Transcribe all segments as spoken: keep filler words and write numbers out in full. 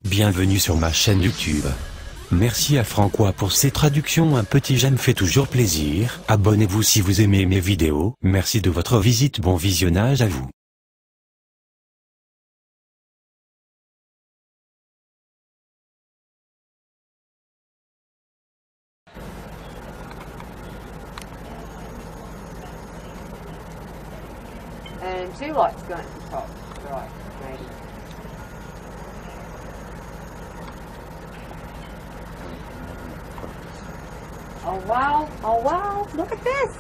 Bienvenue sur ma chaîne YouTube. Merci à Francois pour ses traductions, un petit j'aime fait toujours plaisir. Abonnez-vous si vous aimez mes vidéos. Merci de votre visite, bon visionnage à vous. And two lights going at the top. Right, maybe. Oh wow, oh wow, look at this!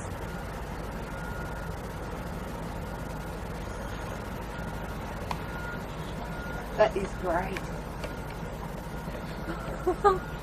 That is great.